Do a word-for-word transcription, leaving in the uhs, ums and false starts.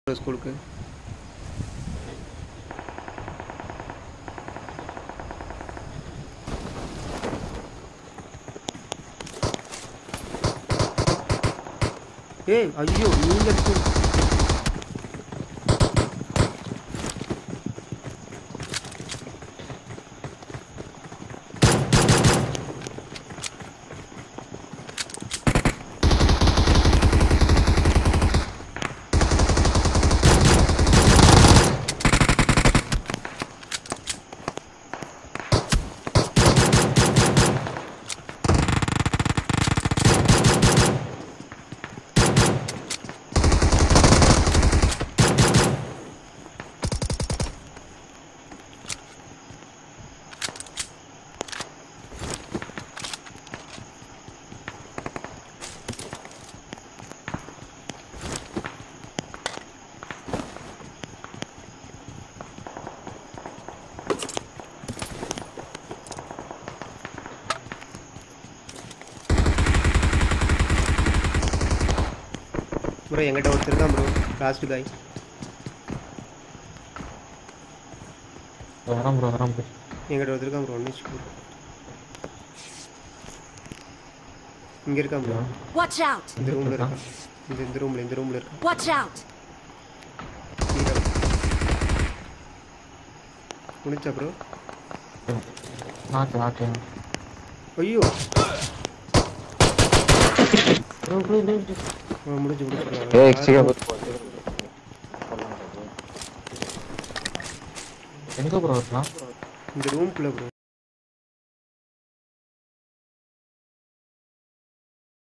ஸ்கூலுக்கு ஏய் ஐயோ நீங்க bro எங்கிட்ட ஒருத்தர் இருக்கான் bro லாஸ்ட் गाय வராம் bro வராம் bro எங்கிட்ட ஒருத்தர் இருக்கான் bro ஒன்னிச்சு bro இங்க இருக்கான் bro watch out இந்த ரூம்ல இருக்கான் இந்த இந்த ரூம்ல இந்த ரூம்ல இருக்கான் watch out முடிச்சா bro நாக்கு நாக்கு ஐயோ bro bro bro முடிஞ்சு முடிச்சு ஏய் எக்ஸ்ட்ரா எங்க bro இருக்கான் இந்த ரூம்க்குள்ள bro